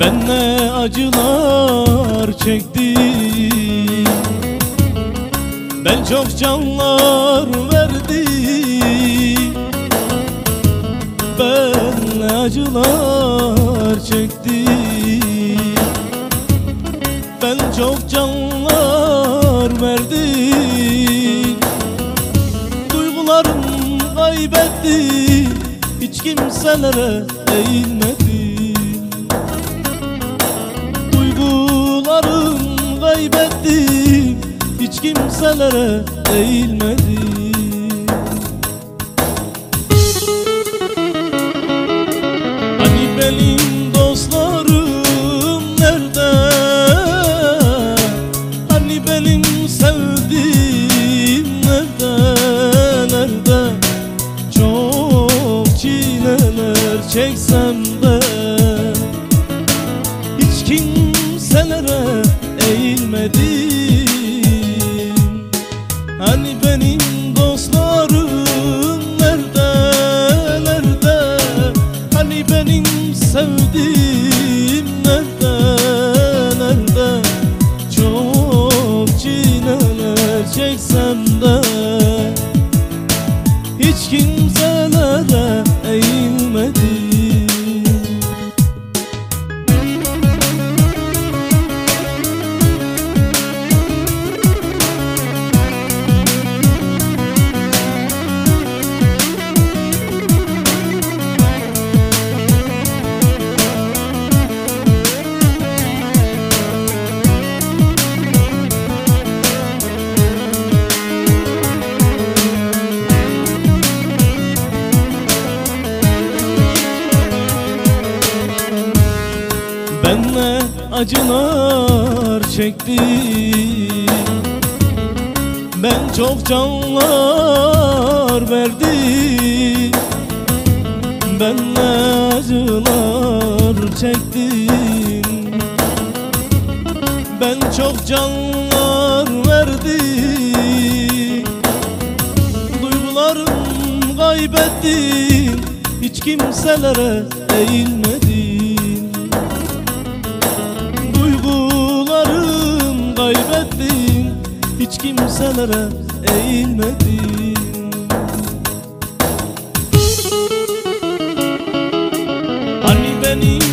Ben ne acılar çektim, ben çok canlar verdim. Ben ne acılar çektim, ben çok canlar verdim. Duygularım kaybettim, hiç kimselere eğilmedim. Duygularım kaybettim, hiç kimselere eğilmedim. Hani benim dostlarım nerede? Hani benim sevdiğim nerede? Nerede? Çok çileler çeksem de hiç kimselere eğilmedim. Hani benim dostlarım nerede? Nerede? Hani benim sevdiğim nerede? Nerede? Çok çileler çeksem de hiç kimselere eğilmedim. Ben ne acılar çektim, ben çok canlar verdim. Ben ne acılar çektim, ben çok canlar verdim. Duygularım kaybettim, hiç kimselere eğilmedim. Duygularım kaybettim, hiç kimselere eğilmedim. Hani benim